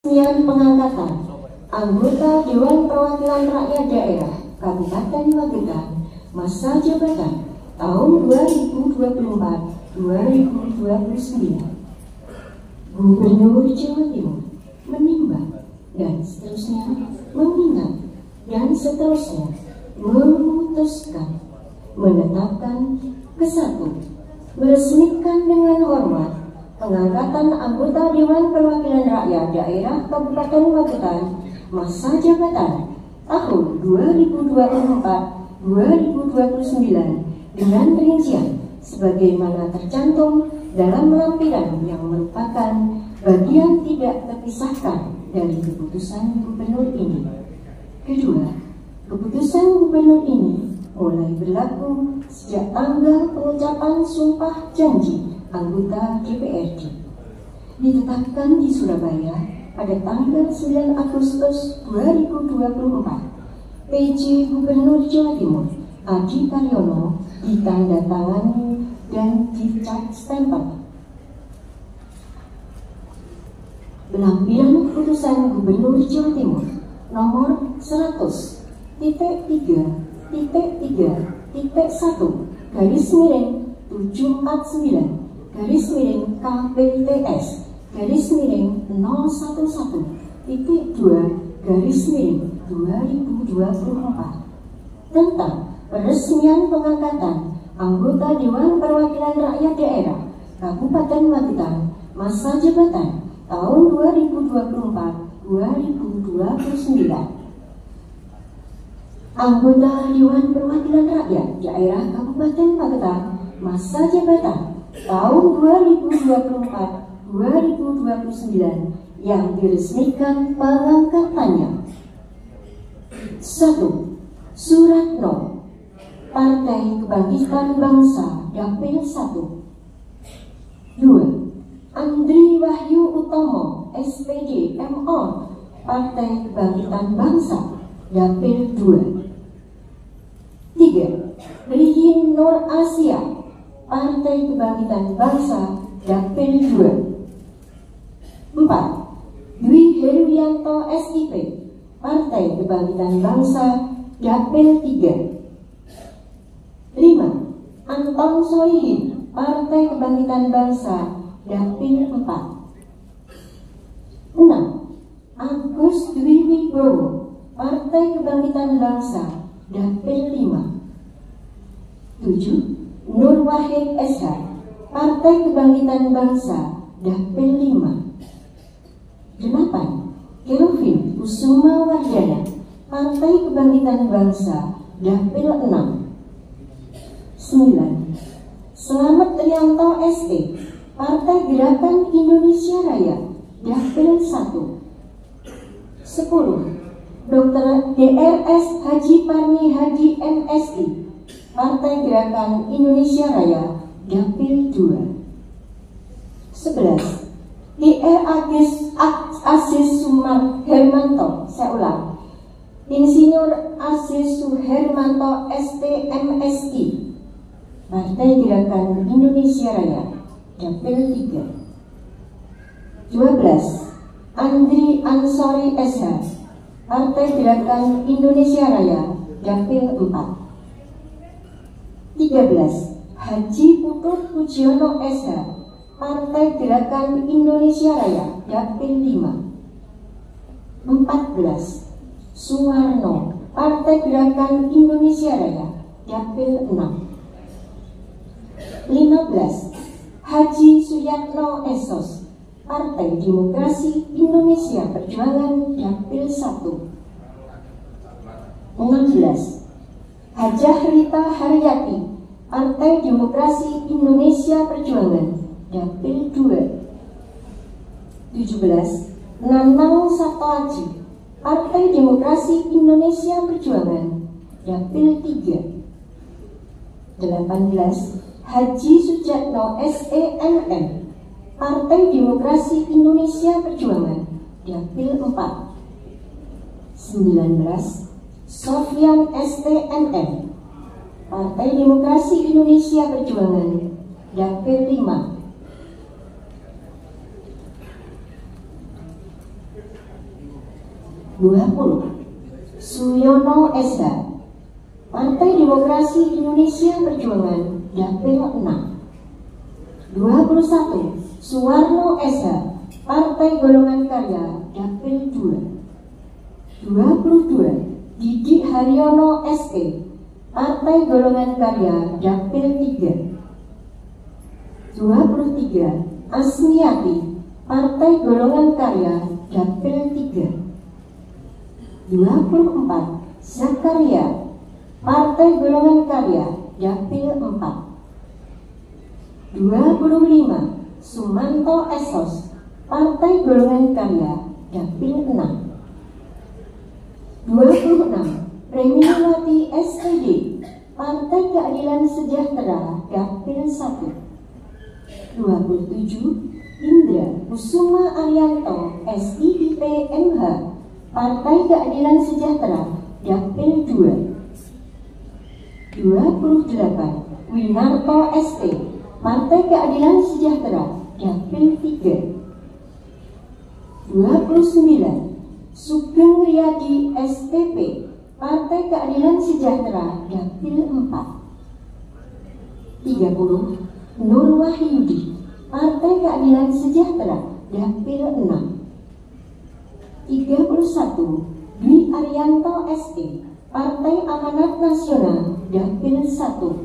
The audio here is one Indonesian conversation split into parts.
Peresmian pengangkatan anggota Dewan Perwakilan Rakyat Daerah Kabupaten Magetan masa jabatan tahun 2024-2029. Gubernur Jawa Timur menimbang dan seterusnya mengingat dan seterusnya memutuskan menetapkan kesatu meresmikan dengan hormat pengangkatan anggota Dewan Perwakilan Rakyat Daerah Kabupaten Magetan masa jabatan tahun 2024-2029 dengan rincian sebagaimana tercantum dalam lampiran yang merupakan bagian tidak terpisahkan dari keputusan gubernur ini. Kedua, keputusan gubernur ini mulai berlaku sejak tanggal pengucapan sumpah janji anggota DPRD, ditetapkan di Surabaya pada tanggal 9 Agustus 2024. PJ Gubernur Jawa Timur Adi Karyono ditandatangani dan dicap stempel. Lampiran keputusan Gubernur Jawa Timur nomor 100-100-100-011-001-2-2024 tentang peresmian pengangkatan anggota Dewan Perwakilan Rakyat Daerah Kabupaten Magetan masa jabatan tahun 2024-2029. Anggota Dewan Perwakilan Rakyat Daerah Kabupaten Magetan masa jabatan tahun 2024-2029 yang diresmikan pengangkatannya. 1. Suratno, Partai Kebangkitan Bangsa Dapil 1. 2. Andri Wahyu Utomo, SPD MO, Partai Kebangkitan Bangsa Dapil 2. 3. Rihin Nur Asia, Partai Kebangkitan Bangsa Dapil 2. 4. Dwi Heruwianto SIP, Partai Kebangkitan Bangsa Dapil 3. 5. Anton Solihin, Partai Kebangkitan Bangsa Dapil 4. 6. Agus Dwi Wibowo, Partai Kebangkitan Bangsa Dapil 5. 7. Nur Wahid SH, Partai Kebangkitan Bangsa Dapil 5. 8. Kelvin Kusuma Wardana, Partai Kebangkitan Bangsa Dapil 6. 9. Selamat Rianto ST, Partai Gerakan Indonesia Raya Dapil 1. 10. Dr. DRS Haji Parmi Hadi MSI, Partai Gerakan Indonesia Raya Dapil 2. 11. DR Aziz Sumar Hermanto, saya ulang, Insinyur Aziz Suhermanto ST MSI, Partai Gerakan Indonesia Raya Dapil 3. 12. Andri Ansori SH, Partai Gerakan Indonesia Raya Dapil 4. 13. Haji Putut Pujiono SH, Partai Gerakan Indonesia Raya Dapil 5. 14. Suwarno, Partai Gerakan Indonesia Raya Dapil 6. 15. Haji Suyatno Esos, Partai Demokrasi Indonesia Perjuangan Dapil 1. 16. Hajah Rita Haryati, Partai Demokrasi Indonesia Perjuangan Dapil 2. 17. Nanang Satoaji, Partai Demokrasi Indonesia Perjuangan Dapil 3. 18. Haji Sujatno SENM, Partai Demokrasi Indonesia Perjuangan Dapil 4. 19. Sofyan STNM, Partai Demokrasi Indonesia Perjuangan Dapil 5. 20. Suyono SH, Partai Demokrasi Indonesia Perjuangan, Dapil 6. 21. Suwarno SH, Partai Golongan Karya, Dapil 2. 22. Didi Haryono ST, Partai Golongan Karya, Dapil 3. 23. Asmiati, Partai Golongan Karya, Dapil 3. 24. Zakaria, Partai Golongan Karya, Dapil 4. 25. Sumanto Esos, Partai Golongan Karya, Dapil 6. 26. Premiwati SED, Partai Keadilan Sejahtera, Dapil 1. 27. Indra Kusuma Arianto SIIP MH, Partai Keadilan Sejahtera, Dapil 2. 28. Winarto ST, Partai Keadilan Sejahtera, Dapil 3. 29. Sugeng Riyadi STP, Partai Keadilan Sejahtera, Dapil 4. 30. Nur Wahyudi, Partai Keadilan Sejahtera, Dapil 6. 31. Dwi Arianto ST, Partai Amanat Nasional, Dapil 1.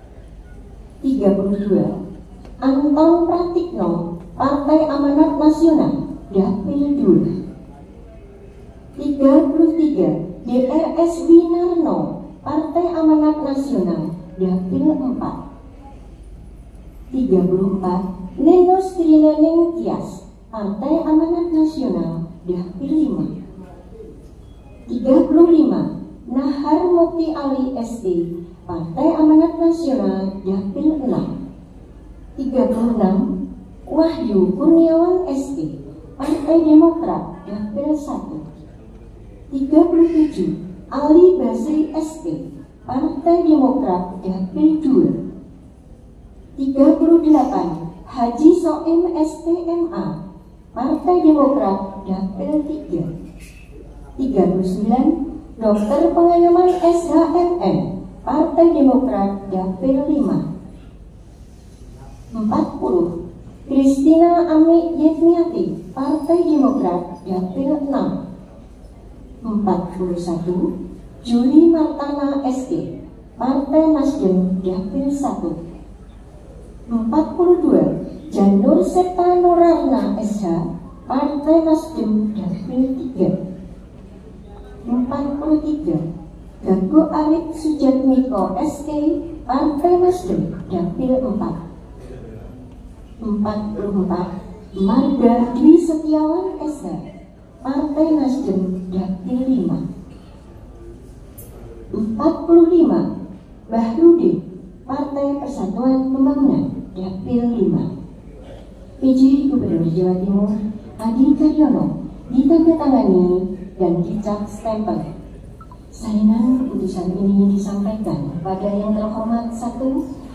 32. Anton Pratikno, Partai Amanat Nasional, Dapil 2. 33. DRS Winarno, Partai Amanat Nasional, Dapil 4. 34. Nenos Trinaning Tias, Partai Amanat Nasional, Dapil 5. 35. Nahar Mukti Ali ST, Partai Amanat Nasional, Dapil 6. 36. Wahyu Kurniawan ST, Partai Demokrat, Dapil 1. 37. Ali Basri ST, Partai Demokrat, Dapil 2. 38. Haji Soim STMA, Partai Demokrat, Dapil 3. 39. Dr. Pengayoman SHMM, Partai Demokrat, Dapil 5. 40. Kristina Ami Yetmiati, Partai Demokrat, Dapil 6. 41. Juli Martana ST, Partai Nasdem, Dapil 1. 42. Janur Septa Nurarna SH, Partai Nasdem, Dapil 3. 43. Gago Arif Sujatmiko ST, Partai Nasdem, Dapil 4. 44. Marga Dwi Setiawan SH, Partai Nasdem, Dapil 5. 45. Bahrudin, Partai Persatuan Pembangunan, Dapil 5. PJ Gubernur Jawa Timur Adi Karyono ditandatangani dan dicap stempel. Salinan keputusan ini disampaikan pada yang terhormat 1.